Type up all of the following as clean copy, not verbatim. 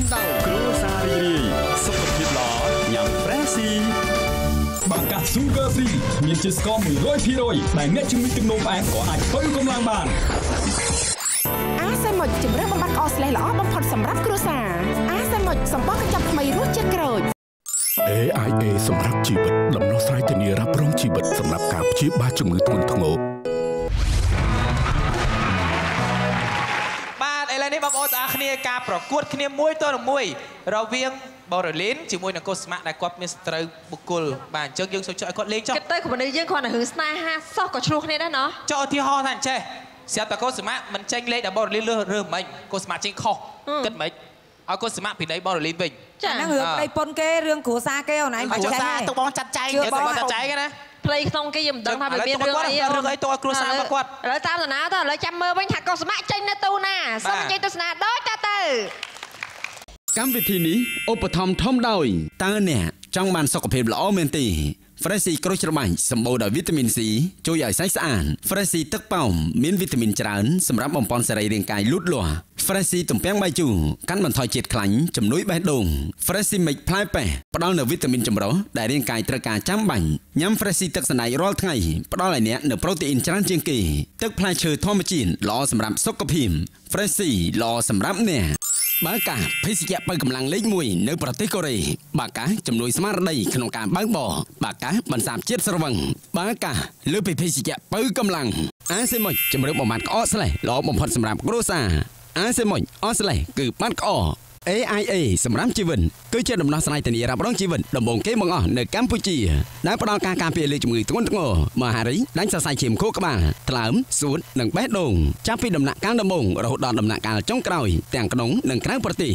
មដៅគ្រួសាររីករាយសុខភាពល្អញ៉ាំ Freshie បាកា Sugar Free មានជាតិស្ករ 100% ដែលអ្នកជំងឺទឹកនោមផ្អែមក៏អាចបើកម្លាំងបានអាសេមុចជំរឿនបំបត្តិក្អកស្លេសល្អបំផុតសម្រាប់គ្រួសារអាសេមុចសម្បកកញ្ចប់ថ្មីរសជាតិក្រូច AIA សម្រាប់ជីវិតដំណោះស្រាយធានារ៉ាប់រងជីវិតសម្រាប់ការព្យាបាលជំងឺធ្ងន់ធ្ងរបាទឥឡូវនេះបងប្អូនទាំងអស់គ្នាការប្រកួតគ្នាមួយទល់នឹងមួយរវាងបរលីនជាមួយនឹងកុសម៉ាក់ដែលគាត់មានស្ត្រូវបុគ្គលបាទអញ្ចឹងយើងសូមចុះឲ្យគាត់លេងចុះគិតទៅកម្រិតយើងគ្រាន់តែរឿងស្នេហាសោះក៏ឆ្លោះគ្នាដែរណោះចុះឧទាហរណ៍ថាអញ្ចេះស្រាប់តែកុសម៉ាក់មិនចេញលេងដល់បរលីនរើសមិញកុសម៉ាក់ចេញខុសគិតមិនឲ្យកុសម៉ាក់ពីនៃបរលីនវិញចាហ្នឹងរឿងប្តីប៉ុនគេរឿងគ្រួសារគេអូនឯងគ្រួសារទុកបងចាត់ចែងបងចាត់ចែងណាផ្លេក្នុងគេខ្ញុំមិនដឹងថាវាមានរឿងអីរឿងអីតើគ្រួសាររបស់គាត់ឥឡូវតាមតាណាទៅឥឡូវចាំមើលវិញថាកុសម៉ាក់ចេញនៅទូណាសូមចេញទស្សនាដូចតទៅកម្មវិធីនេះឧបត្ថម្ភធំដោយតើអ្នកចង់បានសុខភាពល្អមែនទេ Freshie ក្រូចច្របាច់សម្បូរដោយវីតាមីន C ជួយឲ្យសាច់ស្អាត Freshie ទឹកប៉ោមមានវីតាមីនច្រើនសម្រាប់បំពេញសរីរាង្គកាយលូតលាស់ Freshie ទំពាំងបាយជូរកាន់បន្ថយជាតិខ្លាញ់ជំនួយបេះដូង Freshie មិចផ្លែប៉េះផ្ដល់នូវវីតាមីនចម្រុះដែលរាងកាយត្រូវការចាំបាច់ញ៉ាំ Freshie ទឹកសណ្តែករាល់ថ្ងៃផ្ដល់ឲ្យអ្នកនូវប្រូតេអ៊ីនច្រើនជាងគេទឹកផ្លែឈើធម្មជាតិល្អសម្រាប់សុខភាព Freshie ល្អសម្រាប់អ្នកបាកាភេសជ្ជៈបើកម្លាំងលេខ1នៅប្រទេសកូរ៉េបាកាជំនួយស្មារតីក្នុងការបើកបរបាកាបន្សាបជាតិស្រវឹងបាកាលើពីភេសជ្ជៈបើកម្លាំងអាសេមុចជំរឿនបំបត្តិក្អកស្លេសល្អបំផុតសម្រាប់គ្រួសារអាសេមុចអស្លេសគឺបាត់ក្អក AIA សម្រាប់ជីវិតគឺជាដំណោះស្រាយធានារ៉ាប់រងជីវិតដំបូងគេបង្អស់នៅកម្ពុជាដែលផ្ដល់ការការពារលើជំងឺធ្ងន់ធ្ងរមហារីកដាច់សរសៃឈាមខួរក្បាលថ្លើមសួតនិងបេះដូងចាប់ពីដំណាក់កាលដំបូងរហូតដល់ដំណាក់កាលចុងក្រោយទាំងក្នុងនិងក្រៅប្រទេស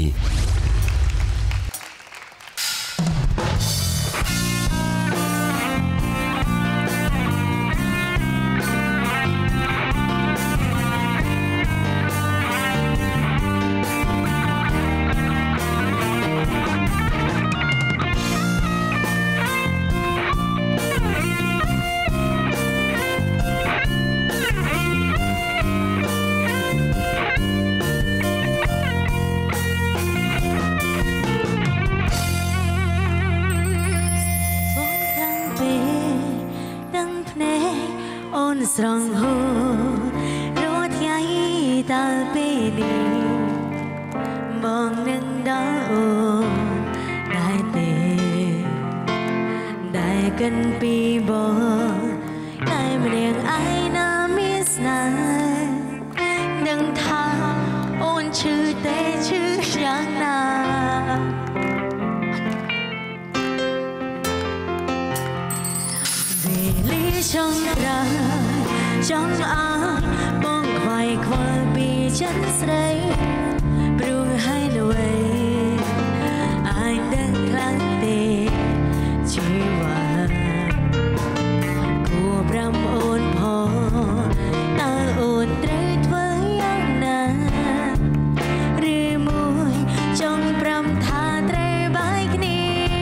ស្រងហូររត់ថ្ងៃតើពេលនេះបងនឹងដល់អូនដែរទេដែលកិនពីបងតែម្នាក់ឯណាមានស្នេហ៍នឹងថាអូនឈឺទេឈឺយ៉ាងណាពេលលីចង់ប្រាចង់ឲ្យបងខ្វាយខ្វល់ពីចិត្តស្រីព្រោះហើយអ្វីអាចដឹងខ្លាំងទេជីវិតគួរប្រាំអូនផងតើអូនត្រូវធ្វើយ៉ាងណាឬមួយចង់ប្រាំថាត្រូវបាយគ្នា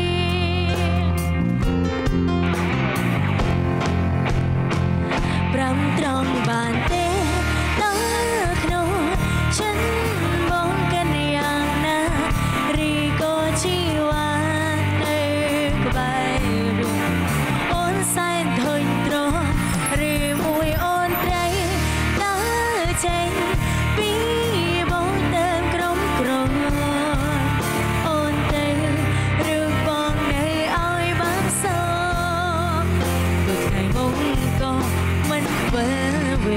ប្រាំត្រង់បានទេតើក្នុងចិត្តបងកញ្ញាយ៉ាងណាឬក៏ជីវ៉ានៅក្បែរអូនសែនធុញទ្រាំឬមួយអូនត្រូវតើចេញពីបងទៅក្រុមក្រមអូនទៅឬបងនៅឲ្យបានសោទៅថ្ងៃមុខក៏មិនវិលវិញ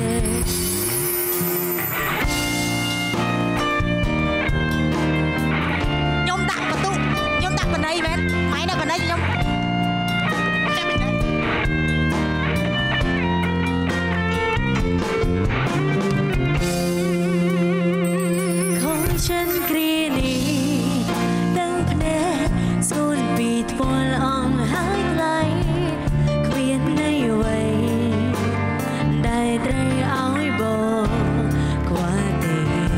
ខ្ញុំដាក់បន្ទុកខ្ញុំដាក់បណ្ណៃមែនម៉ៃដាក់បណ្ណៃខ្ញុំចាំមិនដែរខំចិនគ្រានេះទាំងភ្នែកស្គូនពីថ្ពាល់អងហើយថ្លៃគ្មានន័យអ្វីដែលត្រូវឲ្យបងខ្វល់ទេ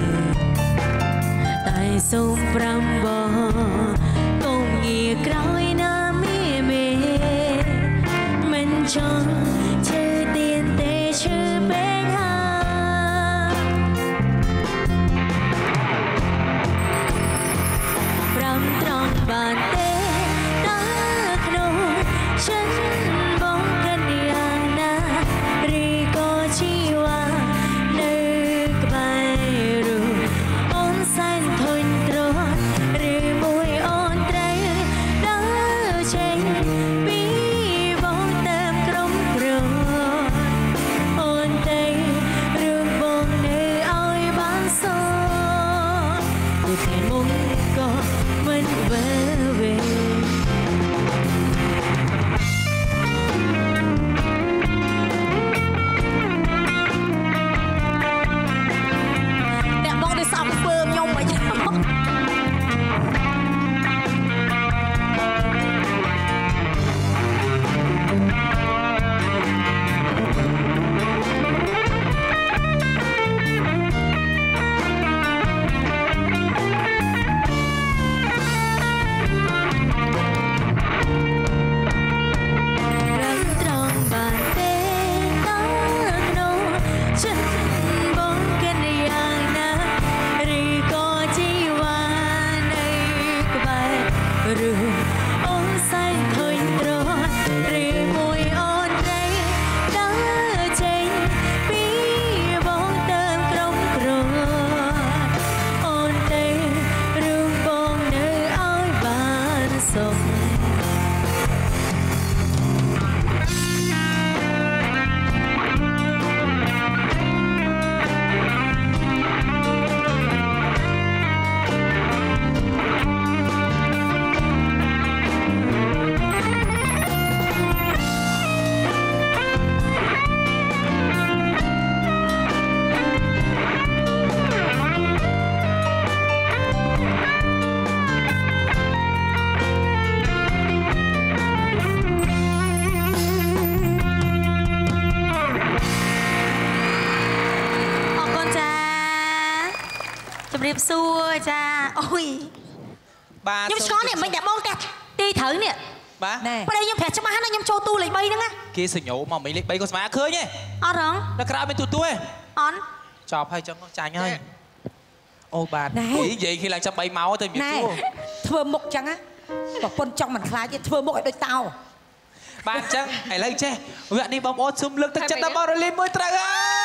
តែសូមប្រាំបងកុំងាក្រោយណាមីមេមិនចង់ឈឺទៀនទេឈឺពេកហើយบซัวจ้าโอ้ยខ្ញុំឆ្ងល់នេះមិនតែបងតែទីត្រូវនេះបាទប្រហែលខ្ញុំប្រាប់ច្បាស់ណាខ្ញុំចូលទូលេខ3ហ្នឹងណាគេសញ្ញោមកមិញលេខ3ក៏ស្មើឃើញទេអត់ហងដល់ក្រៅមានទូទួទេអត់ចប់ហើយចឹងចាញ់ហើយអូបាទនិយាយគេឡើងចាំ3ម៉ោងទៅមានសួរធ្វើមុខចឹងណាប្រពន្ធចង់មិនខ្លាចទេធ្វើមុខឲ្យដូចតោបាទចឹងឥឡូវចេះវគ្គនេះបងប្អូនស៊ុំលើកទឹកចិត្តដល់បងរលីនមួយត្រូវ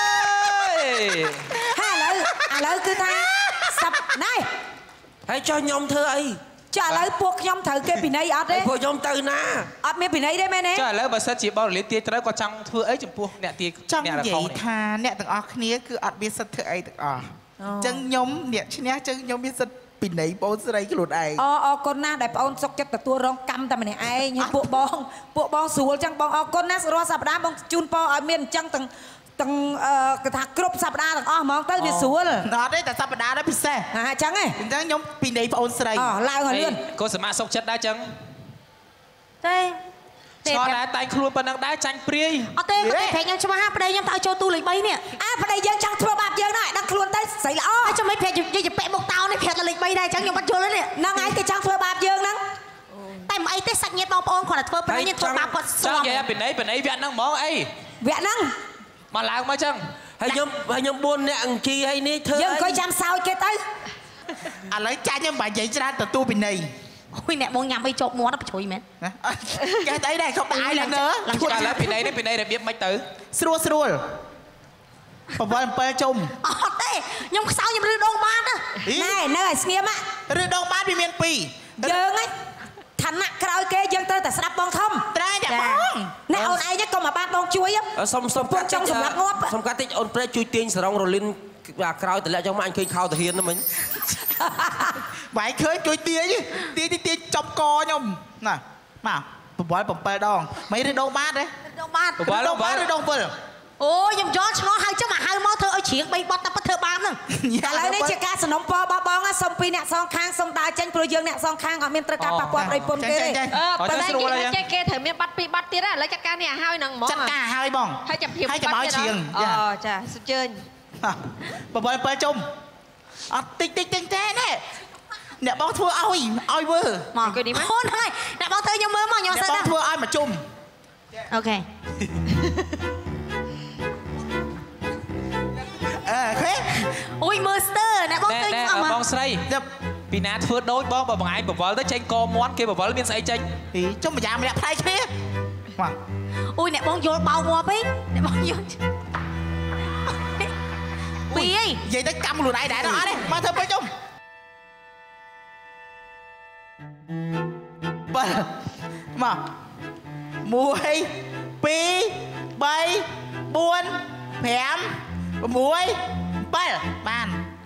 ហើយឥឡូវគឺថាសាប់ណែហើយចុះខ្ញុំធ្វើអីចាឥឡូវពួកខ្ញុំត្រូវគេពិន័យអត់ទេពួកខ្ញុំទៅណាអត់មានពិន័យទេមែនទេចាឥឡូវបើសិនជាបងរលីនទាយត្រូវក៏ចង់ធ្វើអីចំពោះអ្នកទាយចង់និយាយថាអ្នកទាំងអស់គ្នាគឺអត់មានសិទ្ធិធ្វើអីទាំងអស់អញ្ចឹងខ្ញុំអ្នកឈ្នះអញ្ចឹងខ្ញុំមានសិទ្ធិពិន័យបងស្រីខ្លួនឯងអរគុណណាស់ដែលបងអូនសុកចិត្តទទួលរងកម្មតែម្នាក់ឯងហើយពួកបងស្រួលអញ្ចឹងបងអរគុណណាស់រាល់សប្តាហ៍បងជូនពរឲ្យមានអញ្ចឹងទាំងគេថាគ្រប់សប្តាហ៍ទាំងអស់ហ្មងទៅវាស្រួលអត់ទេតែសប្តាហ៍នេះពិសេសអញ្ចឹងហ៎អញ្ចឹងខ្ញុំពិន័យបងអូនស្រីឡើងឲ្យលឿនក៏សមាសុកចិត្តដែរអញ្ចឹងទេឆ្ងល់ដែរតែងខ្លួនប៉ុណ្ណឹងដែរចាញ់ព្រាយអត់ទេគាត់ប្រែខ្ញុំច្បាស់ប្តីខ្ញុំទៅចូលទូលេខ3នេះប្តីយើងចង់ធ្វើបាបយើងណាដឹងខ្លួនទៅស្រីល្អហើយចាំមិនប្រែយើងទៅពាក់មុខតោនេះប្រាប់លេខ3ដែរអញ្ចឹងខ្ញុំអត់យល់ទេហ្នឹងហើយគេចង់ធ្វើបាបយើងហ្នឹងតែមិនអីទេសាច់ញាតិបងប្អូនគាត់តែធ្វើប្តីខ្ញុំធ្វើបាបគាត់ស្គាល់និយាយពីណីវគ្គហ្នឹងហ្មងអីវគ្គហ្នឹងមកឡើងមកចឹងហើយខ្ញុំ4នាក់អង្គីហើយនេះធ្វើយើងអង្គុយចាំសោចគេទៅឥឡូវចាញ់ខ្ញុំបាញ់និយាយច្រើនទទួលពិន័យអូយអ្នកបងញ៉ាំអីជាប់មាត់ប្រជួយមែនគេស្អីដែរខ្ញុំដាក់ឲ្យឡើងលើឈួតឥឡូវពិន័យនេះពិន័យរបៀបម៉េចទៅស្រួល7ជុំអត់ទេខ្ញុំខ្សោយខ្ញុំរឺដងបានណែនៅឲ្យស្ងៀមរឺដងបានវាមាន2 យើងហ៎ឋានៈក្រោយគេយើងត្រូវតែស្ដាប់បងធំត្រូវតែបងអ្នកអូនឯងកុំមកបានបងជួយសុំពុកចង់សម្រាប់ងាប់សុំកាត់តិចអូនប្រែជួយទាញសរងរលីនក្រោយតម្លាក់ចុះមកអញឃើញខោតាហ៊ានហ្នឹងមិញបាយឃើញជួយទាញចាប់កខ្ញុំណាមក7ដងមិនឬដងបានទេដងបានឬដង7 អូខ្ញុំយល់ឆ្ងល់ហើយចាំមកហៅមកធ្វើឲ្យជ្រៀង3បត់តែធ្វើបានហ្នឹងឥឡូវនេះជាការសំណុំពររបស់បងសុំពីអ្នកសងខាងសុំដើរចេញព្រោះយើងអ្នកសងខាងអត់មានត្រូវការប៉ះពាល់ប្តីប្រពន្ធគេទេប៉ុន្តែចេះគេត្រូវមានបាត់2បាត់ទៀតឥឡូវចាត់ការនេះឲ្យហើយហ្នឹងហ្មងចាត់ការឲ្យបងហើយចាំព្រៀបឲ្យច្រៀងចាសុជើញ 7ជុំអត់តិចទេណែអ្នកបងធ្វើឲ្យវើមកគួយនេះមកអូនហើយអ្នកបងធ្វើខ្ញុំមើលមកខ្ញុំសើបងធ្វើឲ្យមួយជុំអូខេឃើញអូយមើលស្ទើអ្នកបងឃើញបងស្រីពីណាធ្វើដូចបងបើបងឯងបវលទៅចេញកមន់គេបវលមានស្អីចេញចុះម្យ៉ាងម្នាក់ផ្លែគ្នាមកអូយអ្នកបងយល់បោកងាប់ហីអ្នកបងយល់ពីអីនិយាយទៅកម្មខ្លួនឯងដែរអត់ទេមកធ្វើពេកជុំបើមក1 2 3 4 5 6 7បាន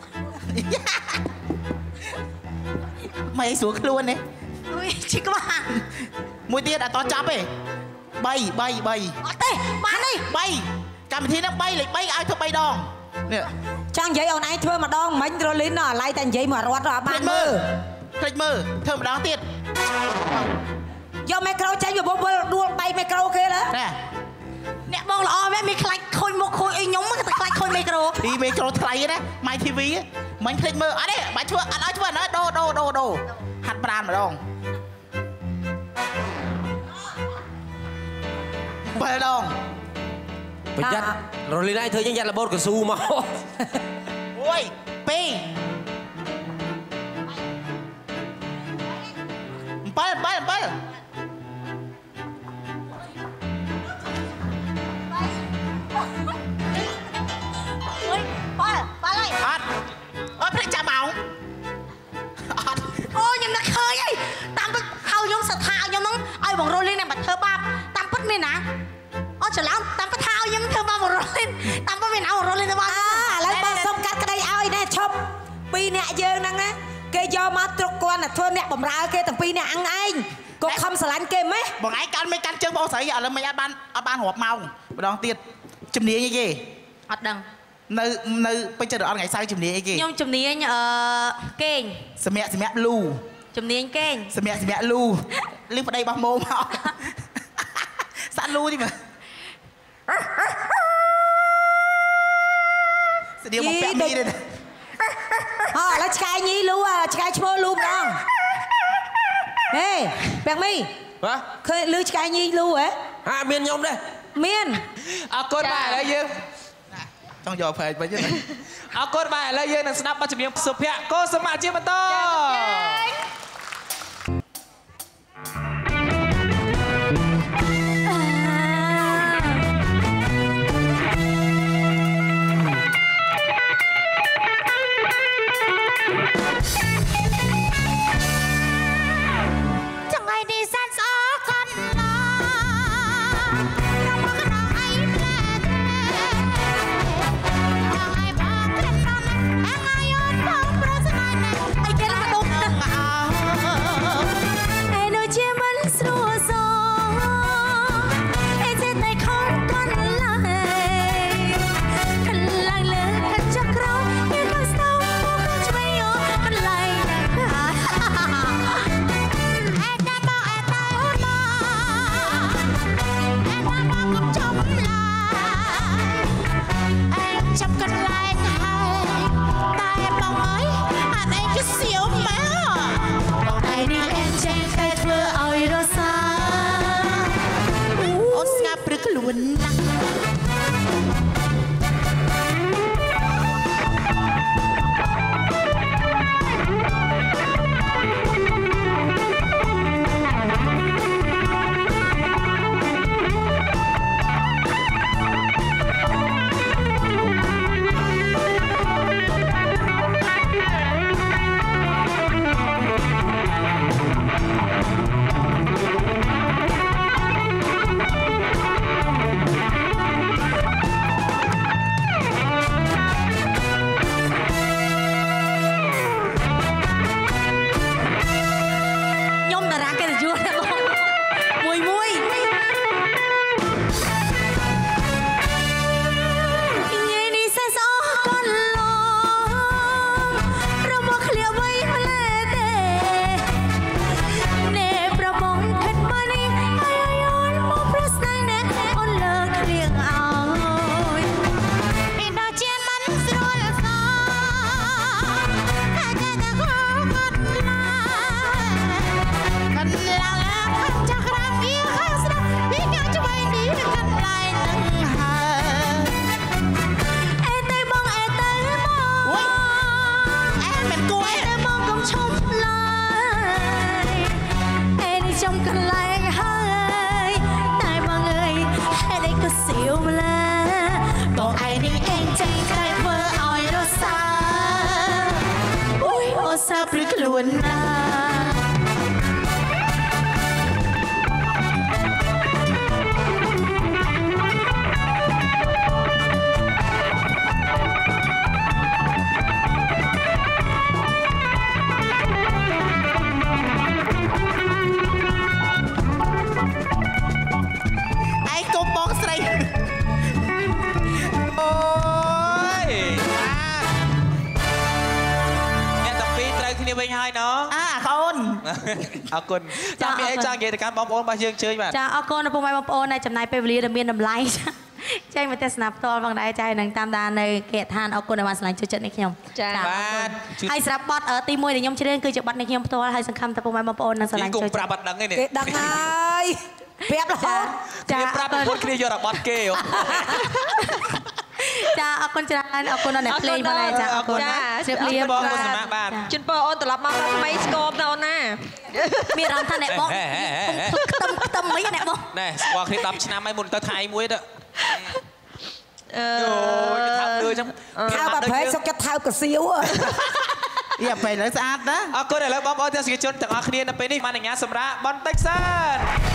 មិនស្រួលខ្លួនទេអូយជីក្បាលមួយទៀតអត់តចាប់ទេ3 អត់ទេបានទេ 3កម្មវិធីហ្នឹង3លេខ3ឲ្យធ្វើ3ដងនេះចង់និយាយអូនឯងធ្វើម្ដងមិញរលីនដល់អាឡៃតែនិយាយមករត់អត់បានមើលភ្លេចមើលធ្វើម្ដងទៀតយកមីក្រូចេញពីបុលដួល3មីក្រូគេណាអ្នកបងល្អមែនមានខ្លាច់ខូចមុខខូចអីខ្ញុំតែខ្លាច់ខូចមីក្រូមីក្រូថ្លៃណា My TV មិញភ្លេចមើលអត់ទេបាច់ធ្វើអត់ឲ្យធ្វើណាដូហាត់ប្រានម្ដង7ដងប្រយ័ត្នរលីនឯងធ្វើយ៉ាងយ៉ាត់របូតកស៊ូមកអូយ2 7 អត់ភ្លេចចាំមកអត់អូខ្ញុំនឹកឃើញហីតាមពិតហៅខ្ញុំសថាខ្ញុំហ្នឹងឲ្យបងរលីនតែមកធ្វើបាបតាមពិតមានណាអត់ច្រឡំតាមពិតថាឲ្យខ្ញុំធ្វើបាបបងរលីនតាមពិតមានរលីនទៅបាបឥឡូវបងសុំកាត់ក្តីឲ្យណែឈប់2នាក់យើងហ្នឹងណាគេយកមកទ្រុកគាត់ធ្វើអ្នកបំរើគេទាំង2នាក់អញឯងក៏ខំស្រឡាញ់គេម៉េះបងឯងកាន់មិនកាន់ជើងបងស្រីឥឡូវមិនអត់បានរាប់ម៉ោងម្ដងទៀតជំនាញអីគេអត់ដឹងនៅពេញចិត្តអត់ថ្ងៃសៅរ៍ជំនាញអីគេខ្ញុំជំនាញគេងសម្រាប់លូជំនាញគេងសម្រាប់លូលឺប្តីបោះម៉ោមកសាក់លូនេះមើលស្តៀងមកពាក់មីទេឥឡូវឆ្កែញីលូឆ្កែឈ្មោះលូម្ដងហេបែងមីឃើញលឺឆ្កែញីលូហ៎ហាមានខ្ញុំដែរមានអរគុណបាទឥឡូវយើងចង់យកប្រែកវិញទេអរគុណបាទឥឡូវយើងនឹងស្ដាប់បទចម្រៀងសុភ័ក្រកុសុមៈជាបន្តអរគុណចាំមានអីចង់និយាយទៅកាន់បងប្អូនរបស់យើងជើញបាទចាអរគុណដល់ពុកម៉ែបងប្អូនដែលចំណាយពេលវេលាដ៏មានតម្លៃចេញមកទស្សនាផ្ទាល់ផងដែរចានឹងតាមដាននៅគេហដ្ឋានអរគុណដែលបានឆ្លងជួយចិត្តនេះខ្ញុំចាបាទហើយសម្រាប់បទទី1ដែលខ្ញុំច្រៀងគឺជាបទនេះខ្ញុំផ្ទាល់ហើយសង្ឃឹមថាពុកម៉ែបងប្អូននឹងឆ្លងជួយចិត្តគេប្រាប់អត់ដឹងទេនេះគេដឹងហើយប្រាប់រហូតចាប្រាប់ប្រពន្ធគ្នាយករបត់គេចាអរគុណច្រើនអរគុណដល់អ្នកភ្លេងផងដែរចាអរគុណជម្រាបលាបងកុសមាបាទជូនពរអូនត្រឡប់មកថ្មីស្គមណាអូនណាមានអារម្មណ៍ថាអ្នកបងខ្ទឹមអីអ្នកបងណែស្គាល់គ្នា10ឆ្នាំហើយមុនទៅថ្ងៃមួយទៅយោគេថាលឿនចឹងថើបប្រែសុកចិត្តថើបកសៀវយ៉ាពេលលើស្អាតណាអរគុណឥឡូវបងប្អូនទស្សនិកជនទាំងអស់គ្នានៅពេលនេះបានអញ្ញាសម្រាប់បន្តិចសិន